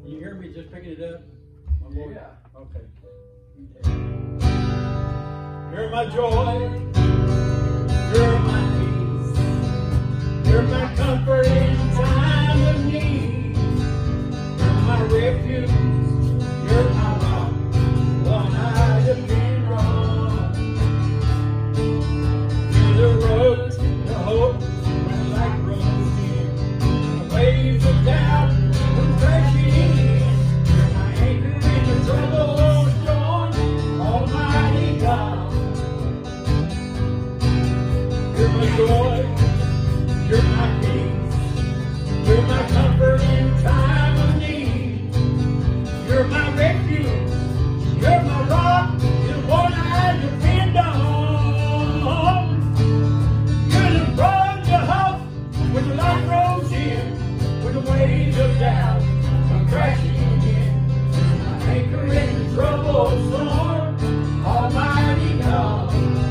You hear me just picking it up? Yeah. Okay. You're my joy. You're my peace. You're my comfort in time of need. You're my refuge. You're my rock. One I depend on. You're the road to hope when light grows in. The waves of doubt come crashing in. You're my anchor in the troubled storm, Almighty God. You're my joy. You're my peace. You're my comfort in time of need. You're my refuge. You're my rock. You're the one I depend on. You're the road to hope when the light grows in, when the waves of doubt come crashing in. You're my anchor in the troubled storm, Almighty God.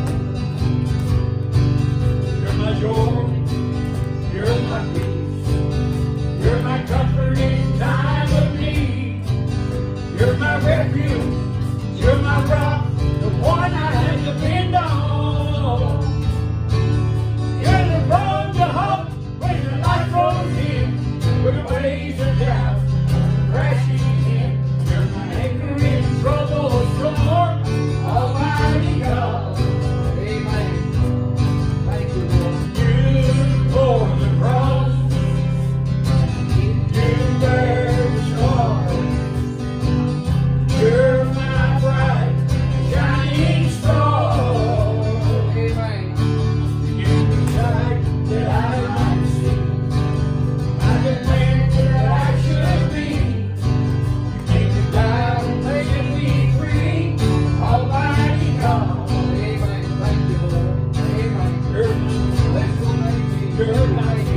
You're my joy. You're my peace. You're my comfort in time of need. You're my refuge. You're my rock, the one I depend on. You're the road to hope when the light grows in, when the waves of doubt crashing in. You're my anchor in troubled storm, Almighty God. Amen. Thank you, Lord. You bore the cross. You bear the scars. You're my bright, shining star. Amen. You decide that I might see. I'm the man that I should be. You came to die and set me free. Almighty God. Amen. Thank you, Lord. Amen. You're my